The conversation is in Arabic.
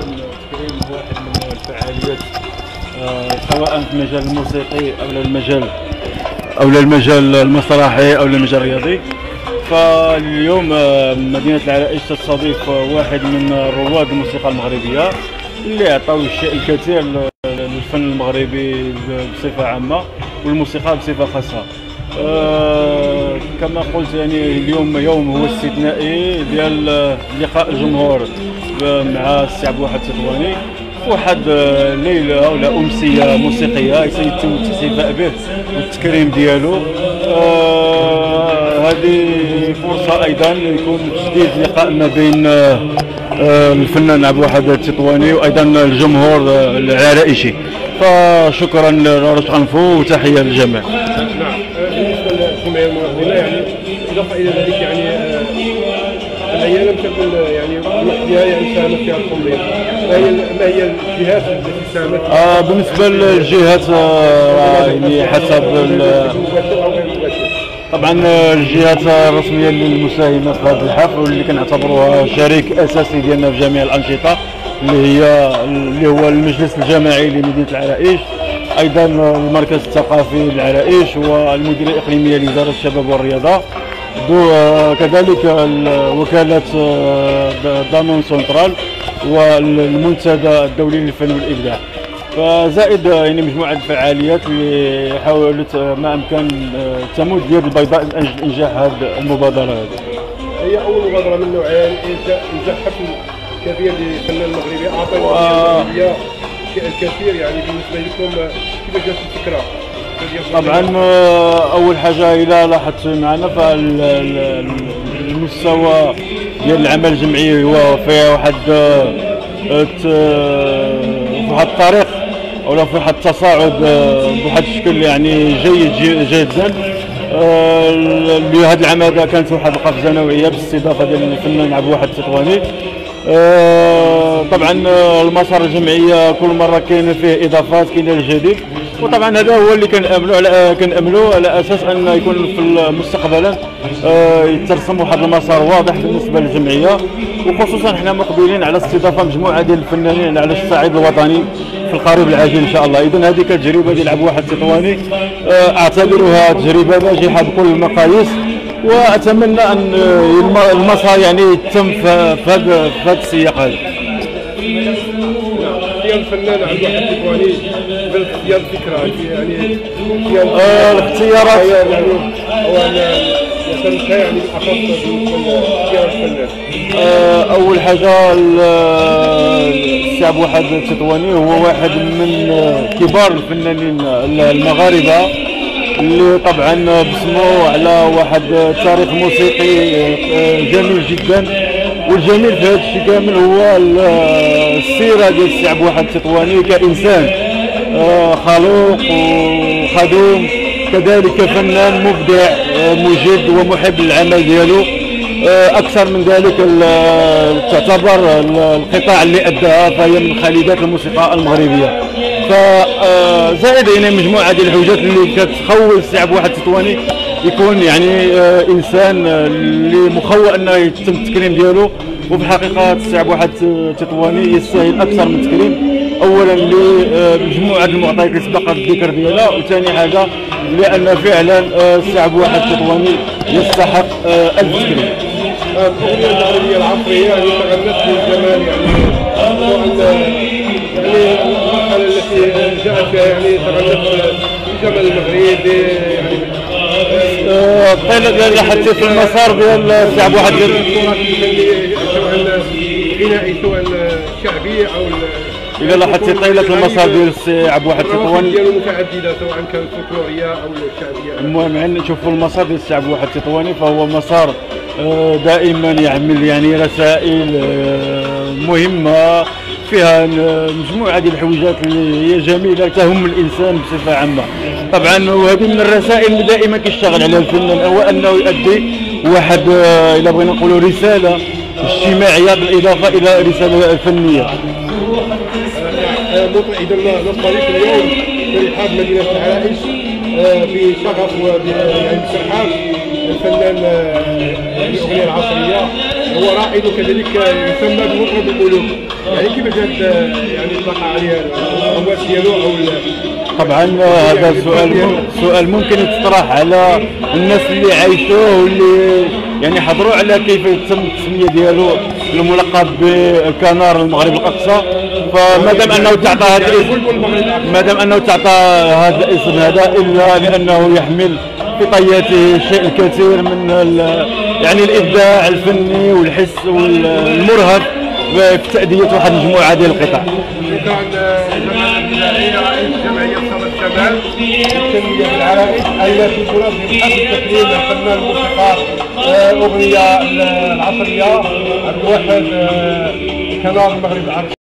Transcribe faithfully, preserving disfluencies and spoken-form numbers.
التكريم واحد من الفعاليات سواء في المجال الموسيقي او المجال او المجال المسرحي او المجال الرياضي. فاليوم مدينة العرائش تستضيف واحد من رواد الموسيقى المغربية اللي عطاو الشيء الكثير للفن المغربي بصفة عامة والموسيقى بصفة خاصة. أه كما قلت يعني اليوم يوم هو استثنائي ديال لقاء الجمهور مع السي عبد الواحد التطواني، واحد ليله ولا امسيه موسيقيه يتم الاحتفاء به والتكريم ديالو. أه هذه فرصه ايضا يكون تجديد لقاء ما بين أه الفنان عبد الواحد التطواني وايضا الجمهور العرائشي. فشكرا لرشق انفو وتحيه للجميع. نعم، بالنسبه للجمعيه المنظمه يعني اضافه الى ذلك يعني هي لم تكن يعني لوحدها يعني ساهمت فيها التنظيم. ما هي ما هي الجهات التي ساهمت؟ آه بالنسبه للجهات آه يعني حسب طبعا الجهات الرسميه المساهمه في هذا الحفل واللي كنعتبروها شريك اساسي ديالنا في جميع الانشطه اللي هي اللي هو المجلس الجماعي لمدينه العرائش، ايضا المركز الثقافي للعرائش والمديريه الاقليميه لوزاره الشباب والرياضه، كذلك وكاله دانون سنترال والمنتدى الدولي للفن والابداع. فزائد يعني مجموعه الفعاليات اللي حاولت ما امكن تمد اليد البيضاء لانجاح هذه المبادره. هذه هي اول مبادره من نوعها انجاح حفل كبير للفنان المغربي، اعطى المغربيه الشيء الكثير. يعني بالنسبه لكم كيفاش جات الفكره؟ طبعا اول حاجه الى لاحظت معنا فالمستوى ديال العمل الجمعي هو فيه واحد واحد الطريق ولا في واحد التصاعد بواحد الشكل يعني جيد جدا. لهذا العام هذا كانت واحد القفزه نوعيه باستضافه ديال الفنان عبد الواحد التطواني. طبعا المسار الجمعيه كل مره كاين فيه اضافات، كاين الجديد، وطبعا هذا هو اللي كناملوا على كناملوا على اساس ان يكون في مستقبلا يترسم واحد المسار واضح بالنسبه للجمعيه، وخصوصا حنا مقبلين على استضافه مجموعه ديال الفنانين على الصعيد الوطني في القريب العاجل ان شاء الله. اذا هذه كتجربه ديال عبد الواحد التطواني اعتبرها تجربه ناجحه بكل المقاييس، واتمنى ان المسار يعني يتم في هذا في هذا السياق هذا. اختيار الفنان عبد الواحد التطواني باختيار الفكره يعني آه الاختيارات يعني هو يعتمد يعني بالاخص باختيار الفنان. آه اول حاجه السي عبد الواحد التطواني هو واحد من كبار الفنانين المغاربه اللي طبعا بسمو على واحد تاريخ موسيقي جميل جدا. والجميل في هذا الشيء كامل هو السيره ديال السي عبد الواحد التطواني كانسان خلوق وخدوم، كذلك فنان مبدع مجد ومحب للعمل ديالو. اكثر من ذلك تعتبر القطاع اللي اداها فهي من خالدات الموسيقى المغربيه. فزائد يعني مجموعه ديال الحوجات اللي كتخول السي عبد الواحد التطواني يكون يعني انسان اللي مخوى انه يتم التكريم ديالو. وفي الحقيقه السي عبد الواحد التطواني يستاهل اكثر من التكريم، اولا لمجموعه المعطيات اللي سبق الذكر ديالها، وثاني حاجه لان فعلا السي عبد الواحد التطواني يستحق الف تكريم. الاغنيه المغربيه العصريه يعني تغنت بالجمال، يعني يعني المرحله التي جاءت فيها يعني تغنت بالجمال المغربي يعني الطيله ديال حتى في المسار ديال السي عبد الواحد غنائي سواء شعبي او إذا لاحظتي طيلة المسار ديال السي عبد الواحد التطواني ديالو متعدده سواء كانت فولكلوريه او شعبيه. المهم عندنا نشوفوا المسار ديال السي عبد الواحد التطواني فهو مسار دائما يحمل يعني رسائل مهمه فيها مجموعه ديال الحويجات اللي هي جميله تهم الانسان بصفه عامه. طبعا وهذه من الرسائل اللي دائما كيشتغل عليها الفنان هو انه يؤدي واحد الا بغينا نقولوا رساله اجتماعيه بالاضافه الى رساله فنيه. اذا نستضيف اليوم في رحاب مدينه العرائش بشغف وبسرحان الفنان الاغنيه العصريه هو رائد وكذلك يسمى بمطرب الملوك. يعني كيفاش هاد يعني طلق عليه الرواج ديالو او طبعا هذا سؤال سؤال ممكن يتطرح على الناس اللي عايشوه واللي يعني حضروا على كيف يتم التسميه ديالو الملقب بكنار المغرب الاقصى. فما دام انه تعطى هذا الاسم ما دام انه تعطى هذا الاسم هذا الا لانه يحمل في طياته شيء الكثير من يعني الابداع الفني والحس والمرهف في تأدية واحد المجموعة ديال القطع. شكرا جمعية رئيس جمعية صدى الشمال للتنمية بالعرائس التي تنظم حفل تكريم الفنان الموسيقار الأغنية العصرية عبد الواحد كنار المغرب العربي.